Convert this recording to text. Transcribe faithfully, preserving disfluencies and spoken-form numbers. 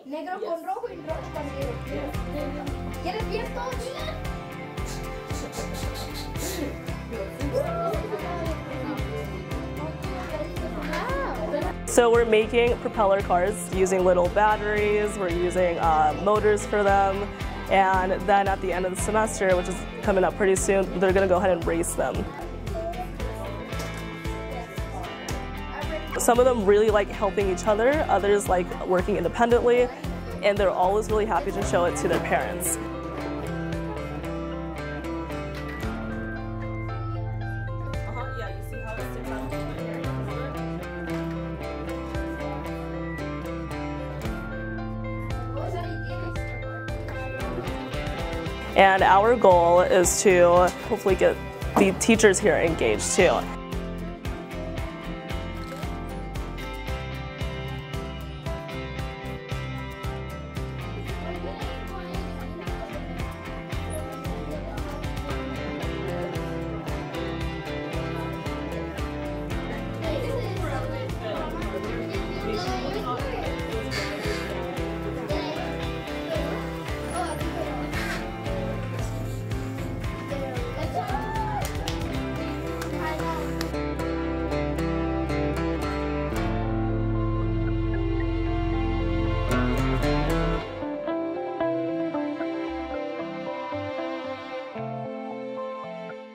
Negro con rojo y rojo con negro. ¿Quieres bien todo, So we're making propeller cars using little batteries, we're using uh, motors for them, and then at the end of the semester, which is coming up pretty soon, they're going to go ahead and race them. Some of them really like helping each other, others like working independently, and they're always really happy to show it to their parents. And our goal is to hopefully get the teachers here engaged too.